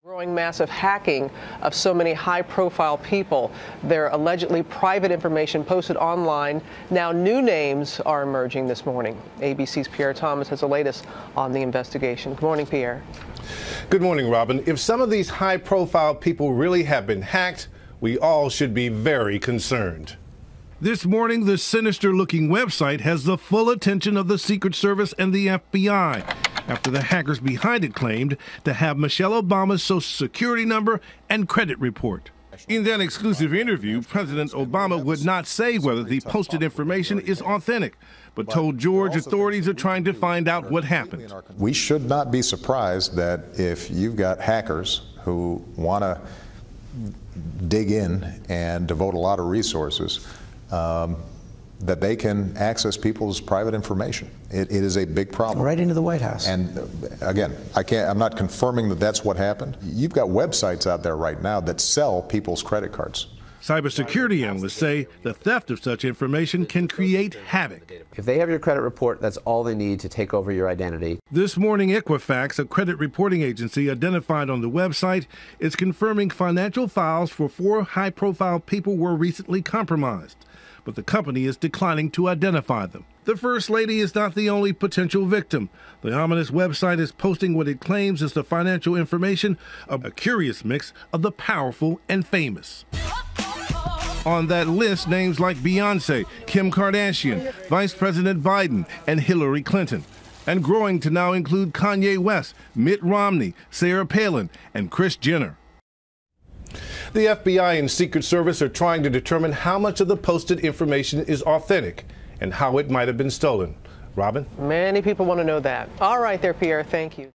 Growing massive hacking of so many high-profile people. Their allegedly private information posted online. Now new names are emerging this morning. ABC's Pierre Thomas has the latest on the investigation. Good morning, Pierre. Good morning, Robin. If some of these high-profile people really have been hacked, we all should be very concerned. This morning, the sinister-looking website has the full attention of the Secret Service and the FBI after the hackers behind it claimed to have Michelle Obama's Social Security number and credit report. In that exclusive interview, President Obama would not say whether the posted information is authentic, but told George authorities are trying to find out what happened. We should not be surprised that if you've got hackers who want to dig in and devote a lot of resources, that they can access people's private information. It is a big problem. Right into the White House. And again, I'm not confirming that that's what happened. You've got websites out there right now that sell people's credit cards. Cybersecurity analysts say the theft of such information can create havoc. If they have your credit report, that's all they need to take over your identity. This morning, Equifax, a credit reporting agency identified on the website, is confirming financial files for 4 high-profile people were recently compromised, but the company is declining to identify them. The First Lady is not the only potential victim. The ominous website is posting what it claims is the financial information of a curious mix of the powerful and famous. On that list, names like Beyonce, Kim Kardashian, Vice President Biden, and Hillary Clinton. And growing to now include Kanye West, Mitt Romney, Sarah Palin, and Kris Jenner. The FBI and Secret Service are trying to determine how much of the posted information is authentic and how it might have been stolen. Robin? Many people want to know that. All right there, Pierre. Thank you.